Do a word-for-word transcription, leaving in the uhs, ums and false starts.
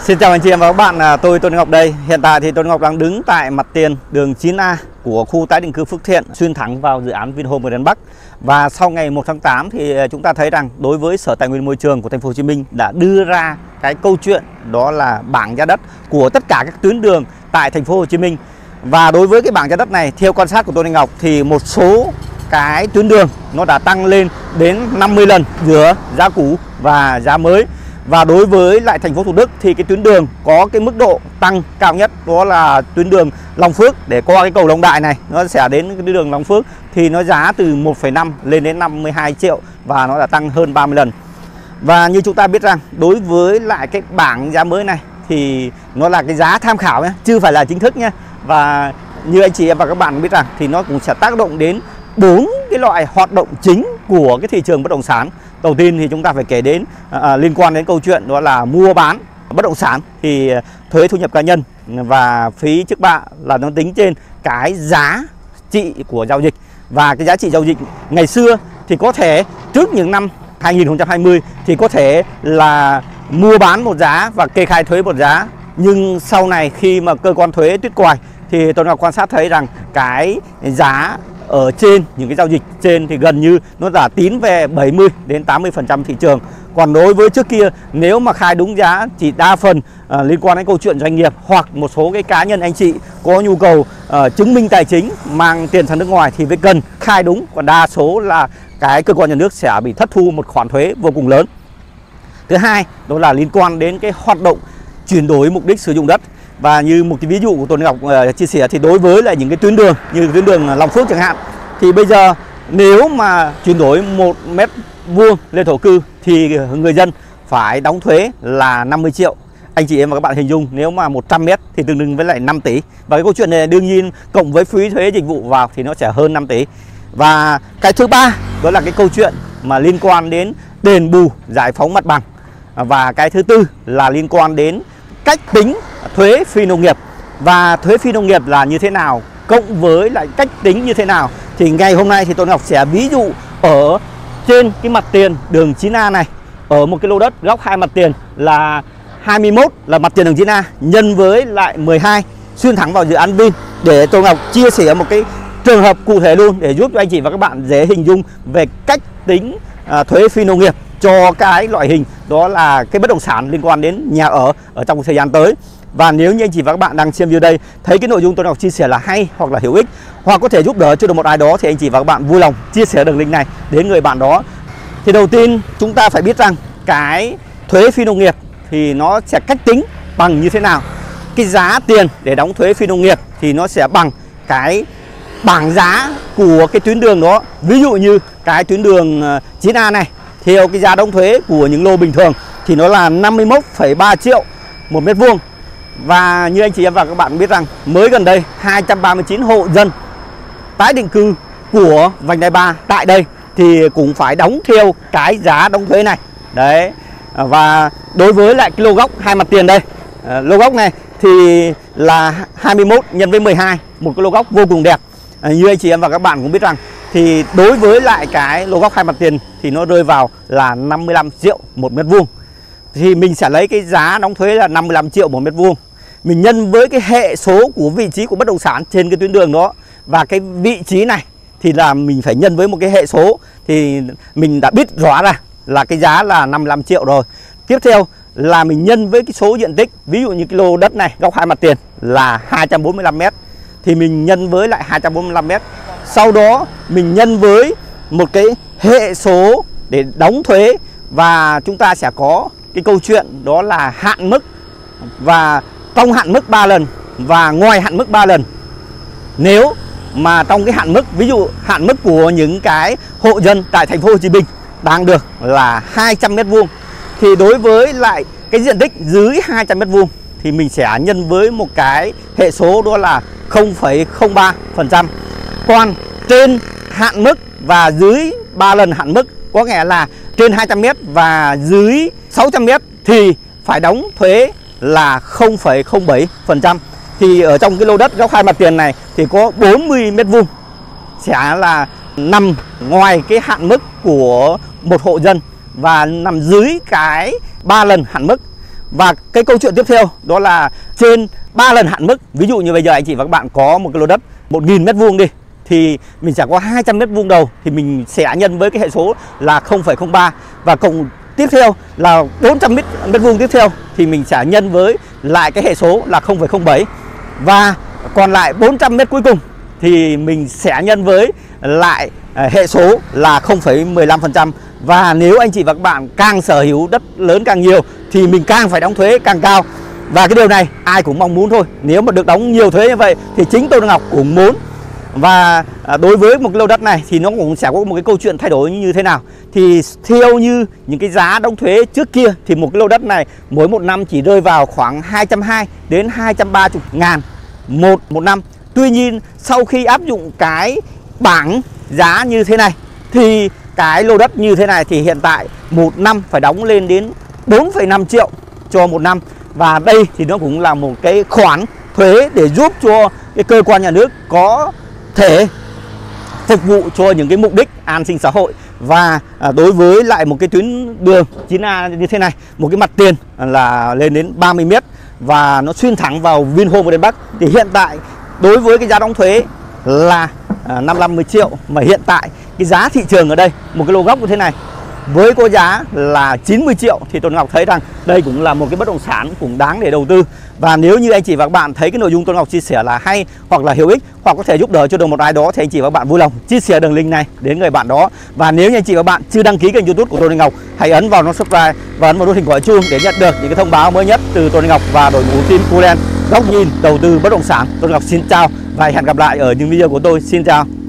Xin chào anh chị em và các bạn, tôi Tôn Ngọc đây. Hiện tại thì Tôn Ngọc đang đứng tại mặt tiền đường chín A của khu tái định cư Phước Thiện, xuyên thẳng vào dự án Vinhome Garden Bắc. Và sau ngày một tháng tám thì chúng ta thấy rằng đối với Sở Tài nguyên Môi trường của Thành phố Hồ Chí Minh đã đưa ra cái câu chuyện đó là bảng giá đất của tất cả các tuyến đường tại Thành phố Hồ Chí Minh. Và đối với cái bảng giá đất này, theo quan sát của Tôn Ngọc thì một số cái tuyến đường nó đã tăng lên đến năm mươi lần giữa giá cũ và giá mới. Và đối với lại thành phố Thủ Đức thì cái tuyến đường có cái mức độ tăng cao nhất đó là tuyến đường Long Phước, để qua cái cầu Long Đại này nó sẽ đến cái tuyến đường Long Phước thì nó giá từ một phẩy năm lên đến năm mươi hai triệu và nó đã tăng hơn ba mươi lần. Và như chúng ta biết rằng đối với lại cái bảng giá mới này thì nó là cái giá tham khảo nhé, chứ phải là chính thức nhé. Và như anh chị em và các bạn biết rằng thì nó cũng sẽ tác động đến bốn cái loại hoạt động chính của cái thị trường bất động sản. Đầu tiên thì chúng ta phải kể đến à, liên quan đến câu chuyện đó là mua bán bất động sản thì thuế thu nhập cá nhân và phí trước bạ là nó tính trên cái giá trị của giao dịch. Và cái giá trị giao dịch ngày xưa thì có thể trước những năm hai nghìn không trăm hai mươi thì có thể là mua bán một giá và kê khai thuế một giá. Nhưng sau này khi mà cơ quan thuế tuyết quài thì tôi đã quan sát thấy rằng cái giá ở trên những cái giao dịch trên thì gần như nó đã tín về bảy mươi đến tám mươi phần trăm thị trường. Còn đối với trước kia nếu mà khai đúng giá chỉ đa phần uh, liên quan đến câu chuyện doanh nghiệp hoặc một số cái cá nhân anh chị có nhu cầu uh, chứng minh tài chính mang tiền sang nước ngoài thì mới cần khai đúng. Còn đa số là cái cơ quan nhà nước sẽ bị thất thu một khoản thuế vô cùng lớn. Thứ hai đó là liên quan đến cái hoạt động chuyển đổi mục đích sử dụng đất. Và như một cái ví dụ của Tôn Ngọc uh, chia sẻ thì đối với lại những cái tuyến đường như tuyến đường Long Phước chẳng hạn, thì bây giờ nếu mà chuyển đổi một mét vuông lên thổ cư thì người dân phải đóng thuế là năm mươi triệu. Anh chị em và các bạn hình dung nếu mà một trăm mét thì tương đương với lại năm tỷ. Và cái câu chuyện này đương nhiên cộng với phí thuế dịch vụ vào thì nó sẽ hơn năm tỷ. Và cái thứ ba đó là cái câu chuyện mà liên quan đến đền bù giải phóng mặt bằng. Và cái thứ tư là liên quan đến cách tính thuế phi nông nghiệp. Và thuế phi nông nghiệp là như thế nào cộng với lại cách tính như thế nào thì ngày hôm nay thì Tôn Ngọc sẽ ví dụ ở trên cái mặt tiền đường chín A này, ở một cái lô đất góc hai mặt tiền là hai mươi mốt là mặt tiền đường chín A nhân với lại mười hai xuyên thẳng vào dự án Vin, để Tôn Ngọc chia sẻ một cái trường hợp cụ thể luôn để giúp cho anh chị và các bạn dễ hình dung về cách tính à, thuế phi nông nghiệp cho cái loại hình đó là cái bất động sản liên quan đến nhà ở ở trong thời gian tới. Và nếu như anh chị và các bạn đang xem video đây thấy cái nội dung tôi Ngọc chia sẻ là hay hoặc là hữu ích hoặc có thể giúp đỡ cho được một ai đó thì anh chị và các bạn vui lòng chia sẻ đường link này đến người bạn đó. Thì đầu tiên chúng ta phải biết rằng cái thuế phi nông nghiệp thì nó sẽ cách tính bằng như thế nào. Cái giá tiền để đóng thuế phi nông nghiệp thì nó sẽ bằng cái bảng giá của cái tuyến đường đó. Ví dụ như cái tuyến đường chín A này, theo cái giá đóng thuế của những lô bình thường thì nó là năm mươi mốt phẩy ba triệu một mét vuông. Và như anh chị em và các bạn biết rằng mới gần đây hai trăm ba mươi chín hộ dân tái định cư của vành đai ba tại đây thì cũng phải đóng theo cái giá đóng thuế này. Đấy. Và đối với lại cái lô góc hai mặt tiền đây, lô góc này thì là hai mươi mốt nhân với mười hai, một cái lô góc vô cùng đẹp. Như anh chị em và các bạn cũng biết rằng thì đối với lại cái lô góc hai mặt tiền thì nó rơi vào là năm mươi lăm triệu một mét vuông. Thì mình sẽ lấy cái giá đóng thuế là năm mươi lăm triệu một mét vuông. Mình nhân với cái hệ số của vị trí của bất động sản trên cái tuyến đường đó. Và cái vị trí này thì là mình phải nhân với một cái hệ số. Thì mình đã biết rõ ra là cái giá là năm mươi lăm triệu rồi. Tiếp theo là mình nhân với cái số diện tích. Ví dụ như cái lô đất này góc hai mặt tiền là hai trăm bốn mươi lăm mét thì mình nhân với lại hai trăm bốn mươi lăm mét. Sau đó mình nhân với một cái hệ số để đóng thuế. Và chúng ta sẽ có cái câu chuyện đó là hạn mức và trong hạn mức ba lần và ngoài hạn mức ba lần. Nếu mà trong cái hạn mức, ví dụ hạn mức của những cái hộ dân tại Thành phố Hồ Chí Minh đang được là hai trăm mét vuông thì đối với lại cái diện tích dưới hai trăm mét vuông thì mình sẽ nhân với một cái hệ số đó là không phẩy không ba phần trăm. Còn trên hạn mức và dưới ba lần hạn mức, có nghĩa là trên hai trăm mét và dưới sáu trăm mét thì phải đóng thuế là không phẩy không bảy phần trăm. Thì ở trong cái lô đất góc hai mặt tiền này thì có bốn mươi mét vuông sẽ là nằm ngoài cái hạn mức của một hộ dân và nằm dưới cái ba lần hạn mức. Và cái câu chuyện tiếp theo đó là trên ba lần hạn mức. Ví dụ như bây giờ anh chị và các bạn có một cái lô đất một nghìn mét vuông đi, thì mình sẽ có hai trăm mét vuông đầu, thì mình sẽ nhân với cái hệ số là không phẩy không ba, và cộng tiếp theo là bốn trăm mét vuông tiếp theo thì mình sẽ nhân với lại cái hệ số là không phẩy không bảy, và còn lại bốn trăm mét cuối cùng thì mình sẽ nhân với lại hệ số là không phẩy mười lăm phần trăm. Và nếu anh chị và các bạn càng sở hữu đất lớn càng nhiều thì mình càng phải đóng thuế càng cao. Và cái điều này ai cũng mong muốn thôi. Nếu mà được đóng nhiều thuế như vậy thì chính Tô Đăng Ngọc cũng muốn. Và đối với một cái lô đất này thì nó cũng sẽ có một cái câu chuyện thay đổi như thế nào. Thì theo như những cái giá đóng thuế trước kia thì một cái lô đất này mỗi một năm chỉ rơi vào khoảng hai trăm hai mươi đến hai trăm ba mươi ngàn một một năm. Tuy nhiên sau khi áp dụng cái bảng giá như thế này thì cái lô đất như thế này thì hiện tại một năm phải đóng lên đến bốn phẩy năm triệu cho một năm. Và đây thì nó cũng là một cái khoản thuế để giúp cho cái cơ quan nhà nước có thể phục vụ cho những cái mục đích an sinh xã hội. Và đối với lại một cái tuyến đường chín A như thế này, một cái mặt tiền là lên đến ba mươi mét và nó xuyên thẳng vào Vinhome Garden Park, thì hiện tại đối với cái giá đóng thuế là năm mươi triệu, mà hiện tại cái giá thị trường ở đây một cái lô góc như thế này với có giá là chín mươi triệu thì Tô Đăng Ngọc thấy rằng đây cũng là một cái bất động sản cũng đáng để đầu tư. Và nếu như anh chị và các bạn thấy cái nội dung Tô Đăng Ngọc chia sẻ là hay hoặc là hữu ích, hoặc có thể giúp đỡ cho được một ai đó, thì anh chị và các bạn vui lòng chia sẻ đường link này đến người bạn đó. Và nếu như anh chị và các bạn chưa đăng ký kênh YouTube của Tô Đăng Ngọc, hãy ấn vào nút subscribe và ấn vào nút hình quả chuông để nhận được những cái thông báo mới nhất từ Tô Đăng Ngọc và đội ngũ team Cool Land góc nhìn đầu tư bất động sản. Tô Đăng Ngọc xin chào và hẹn gặp lại ở những video của tôi. Xin chào.